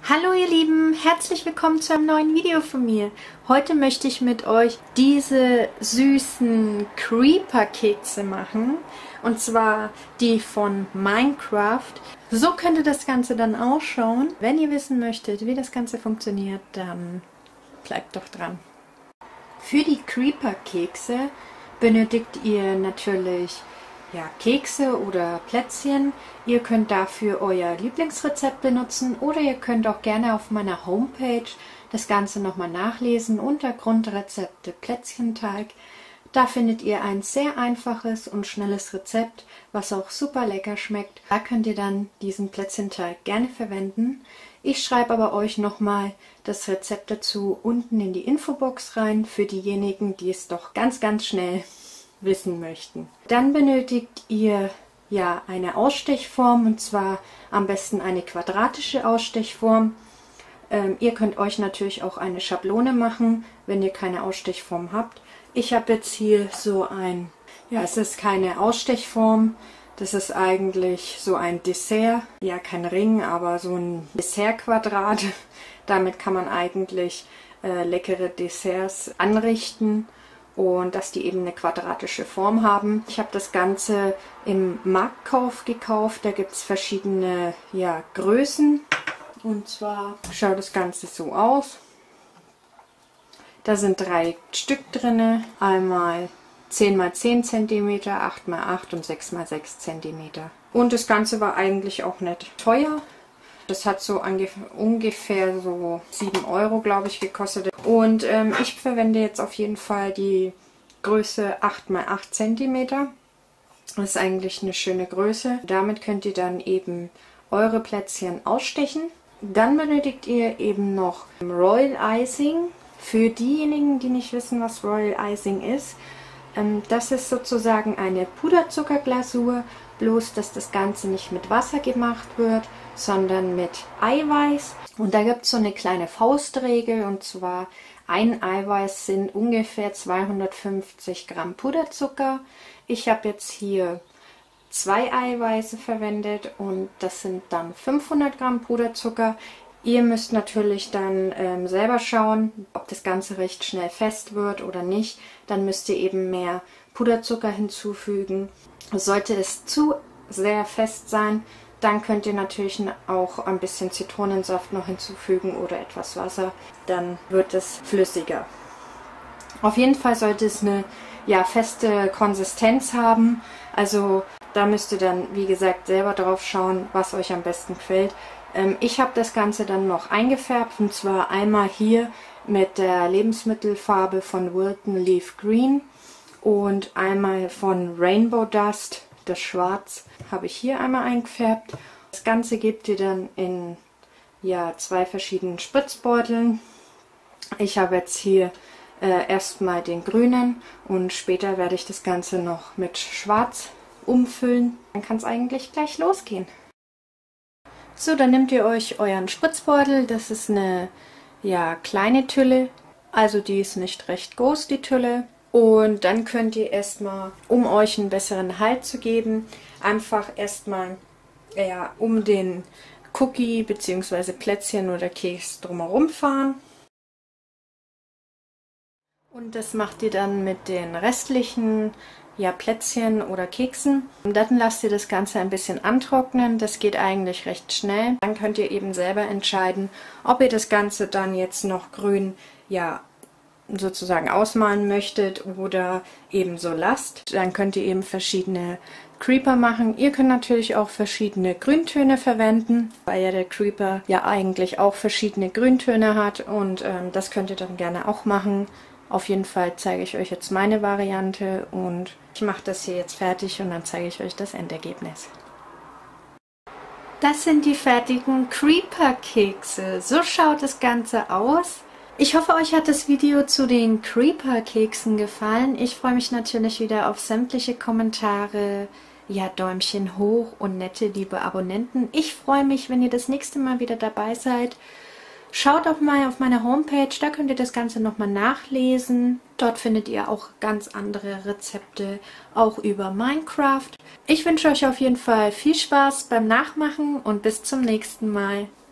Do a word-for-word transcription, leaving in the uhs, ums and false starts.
Hallo ihr Lieben, herzlich willkommen zu einem neuen Video von mir. Heute möchte ich mit euch diese süßen Creeper-Kekse machen. Und zwar die von Minecraft. So könnte das Ganze dann ausschauen. Wenn ihr wissen möchtet, wie das Ganze funktioniert, dann bleibt doch dran. Für die Creeper-Kekse benötigt ihr natürlich ja, Kekse oder Plätzchen. Ihr könnt dafür euer Lieblingsrezept benutzen oder ihr könnt auch gerne auf meiner Homepage das Ganze nochmal nachlesen unter Grundrezepte Plätzchenteig. Da findet ihr ein sehr einfaches und schnelles Rezept, was auch super lecker schmeckt. Da könnt ihr dann diesen Plätzchenteig gerne verwenden. Ich schreibe aber euch nochmal das Rezept dazu unten in die Infobox rein, für diejenigen, die es doch ganz, ganz schnell wissen möchten. Dann benötigt ihr ja eine Ausstechform, und zwar am besten eine quadratische Ausstechform. Ähm, ihr könnt euch natürlich auch eine Schablone machen, wenn ihr keine Ausstechform habt. Ich habe jetzt hier so ein, ja, es ist keine Ausstechform, das ist eigentlich so ein Dessert, ja kein Ring, aber so ein Dessertquadrat. Damit kann man eigentlich äh, leckere Desserts anrichten. Und dass die eben eine quadratische Form haben. Ich habe das Ganze im Marktkauf gekauft. Da gibt es verschiedene ja, Größen. Und zwar schaut das Ganze so aus. Da sind drei Stück drin. Einmal zehn mal zehn Zentimeter, acht mal acht und sechs mal sechs Zentimeter. Und das Ganze war eigentlich auch nicht teuer. Das hat so ungefähr so sieben Euro, glaube ich, gekostet. Und ähm, ich verwende jetzt auf jeden Fall die Größe acht mal acht Zentimeter. Das ist eigentlich eine schöne Größe. Damit könnt ihr dann eben eure Plätzchen ausstechen. Dann benötigt ihr eben noch Royal Icing. Für diejenigen, die nicht wissen, was Royal Icing ist, ähm, das ist sozusagen eine Puderzuckerglasur, bloß dass das Ganze nicht mit Wasser gemacht wird, sondern mit Eiweiß. Und da gibt es so eine kleine Faustregel, und zwar ein Eiweiß sind ungefähr zweihundertfünfzig Gramm Puderzucker. Ich habe jetzt hier zwei Eiweiße verwendet und das sind dann fünfhundert Gramm Puderzucker. Ihr müsst natürlich dann ähm, selber schauen, ob das Ganze recht schnell fest wird oder nicht. Dann müsst ihr eben mehr Puderzucker hinzufügen. Sollte es zu sehr fest sein, dann könnt ihr natürlich auch ein bisschen Zitronensaft noch hinzufügen oder etwas Wasser. Dann wird es flüssiger. Auf jeden Fall sollte es eine ja, feste Konsistenz haben. Also da müsst ihr dann, wie gesagt, selber drauf schauen, was euch am besten gefällt. Ähm, ich habe das Ganze dann noch eingefärbt, und zwar einmal hier mit der Lebensmittelfarbe von Wilton Leaf Green und einmal von Rainbow Dust. Das Schwarz habe ich hier einmal eingefärbt. Das Ganze gebt ihr dann in ja, zwei verschiedenen Spritzbeuteln. Ich habe jetzt hier äh, erstmal den grünen und später werde ich das Ganze noch mit Schwarz umfüllen. Dann kann es eigentlich gleich losgehen. So, dann nehmt ihr euch euren Spritzbeutel. Das ist eine ja, kleine Tülle, also die ist nicht recht groß, die Tülle. Und dann könnt ihr erstmal, um euch einen besseren Halt zu geben, einfach erstmal ja, um den Cookie bzw. Plätzchen oder Keks drumherum fahren. Und das macht ihr dann mit den restlichen ja, Plätzchen oder Keksen. Und dann lasst ihr das Ganze ein bisschen antrocknen. Das geht eigentlich recht schnell. Dann könnt ihr eben selber entscheiden, ob ihr das Ganze dann jetzt noch grün ja, sozusagen ausmalen möchtet oder eben so lasst. Dann könnt ihr eben verschiedene Creeper machen. Ihr könnt natürlich auch verschiedene Grüntöne verwenden, weil ja der Creeper ja eigentlich auch verschiedene Grüntöne hat, und ähm, das könnt ihr dann gerne auch machen. Auf jeden Fall zeige ich euch jetzt meine Variante und ich mache das hier jetzt fertig und dann zeige ich euch das Endergebnis. Das sind die fertigen Creeper-Kekse. So schaut das Ganze aus. Ich hoffe, euch hat das Video zu den Creeper-Keksen gefallen. Ich freue mich natürlich wieder auf sämtliche Kommentare, ja, Däumchen hoch und nette, liebe Abonnenten. Ich freue mich, wenn ihr das nächste Mal wieder dabei seid. Schaut auch mal auf meine Homepage, da könnt ihr das Ganze nochmal nachlesen. Dort findet ihr auch ganz andere Rezepte, auch über Minecraft. Ich wünsche euch auf jeden Fall viel Spaß beim Nachmachen und bis zum nächsten Mal.